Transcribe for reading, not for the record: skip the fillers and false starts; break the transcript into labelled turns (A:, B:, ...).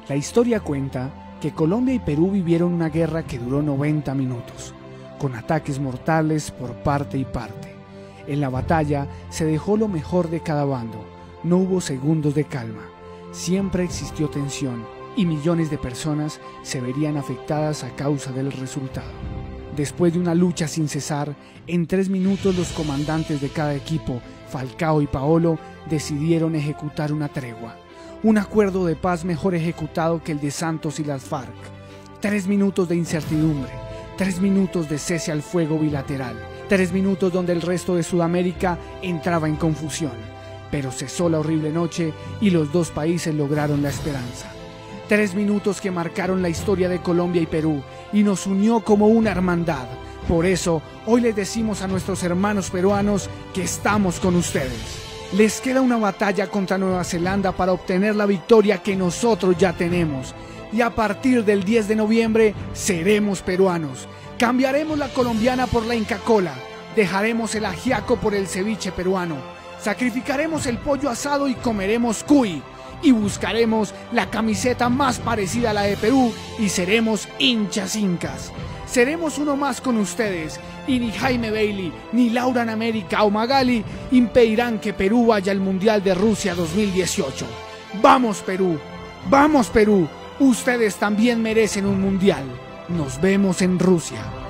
A: La historia cuenta que Colombia y Perú vivieron una guerra que duró 90 minutos, con ataques mortales por parte y parte. En la batalla se dejó lo mejor de cada bando, no hubo segundos de calma, siempre existió tensión y millones de personas se verían afectadas a causa del resultado. Después de una lucha sin cesar, en 3 minutos los comandantes de cada equipo, Falcao y Paolo, decidieron ejecutar una tregua. Un acuerdo de paz mejor ejecutado que el de Santos y las FARC. 3 minutos de incertidumbre, 3 minutos de cese al fuego bilateral, 3 minutos donde el resto de Sudamérica entraba en confusión. Pero cesó la horrible noche y los dos países lograron la esperanza. 3 minutos que marcaron la historia de Colombia y Perú y nos unió como una hermandad. Por eso, hoy les decimos a nuestros hermanos peruanos que estamos con ustedes. Les queda una batalla contra Nueva Zelanda para obtener la victoria que nosotros ya tenemos. Y a partir del 10 de noviembre seremos peruanos. Cambiaremos la colombiana por la Inca Kola. Dejaremos el ajiaco por el ceviche peruano. Sacrificaremos el pollo asado y comeremos cuy. Y buscaremos la camiseta más parecida a la de Perú y seremos hinchas incas. Seremos uno más con ustedes y ni Jaime Bailey, ni Laura en América o Magali impedirán que Perú vaya al Mundial de Rusia 2018. ¡Vamos Perú! ¡Vamos Perú! Ustedes también merecen un Mundial. Nos vemos en Rusia.